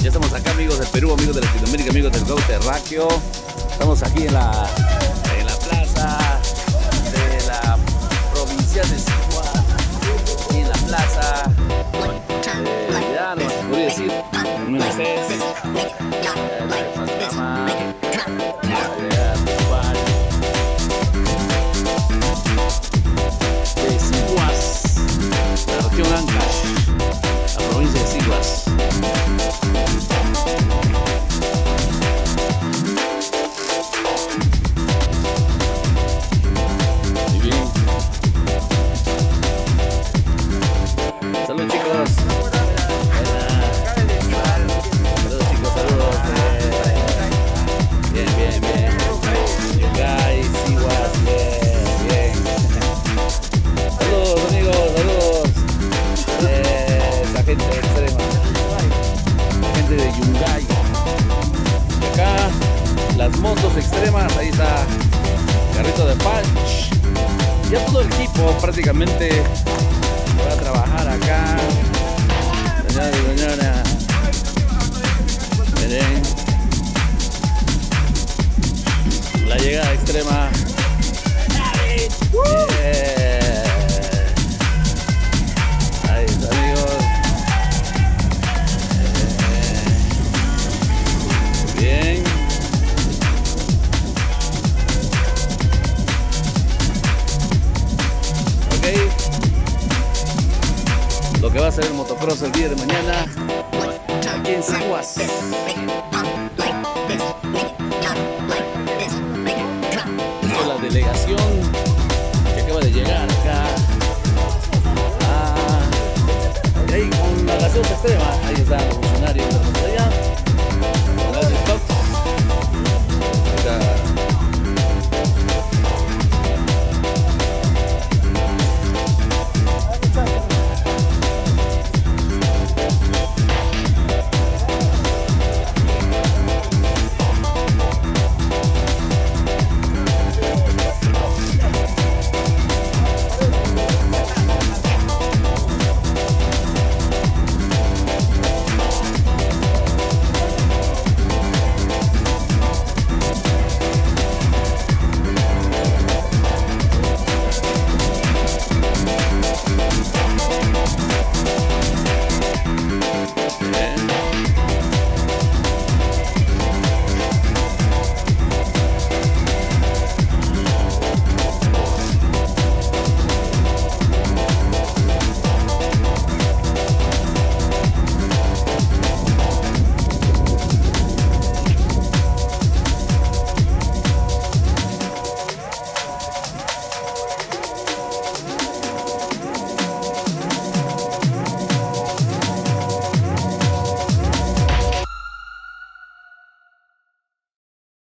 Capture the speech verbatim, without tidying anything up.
Ya estamos acá, amigos del Perú, amigos de Latinoamérica, amigos del Go Terráqueo. Estamos aquí en la, en la plaza de la provincia de Sigua, aquí en la plaza. Eh, ya no se podría decir. De Siguas, la región Ancash, la provincia de Siguas. Muy bien. Salud, chicos. Saludos, chicos, saludos. Bien, bien, bien. Yungay, Siguas, bien, bien. Saludos, amigos, saludos. Eh, esa gente extrema. Gente de Yungay. Y acá, las motos extremas, ahí está carrito de punch. Ya todo el equipo prácticamente va a trabajar acá. Señores y señoras, miren la llegada extrema. Yeah. Ahí está, amigos. Eh. Bien. Ok. Lo que va a ser el motocross el día de mañana aquí en Siguas. La delegación que acaba de llegar acá. Ah, y ahí con la gaseosa extrema, ahí están los funcionarios.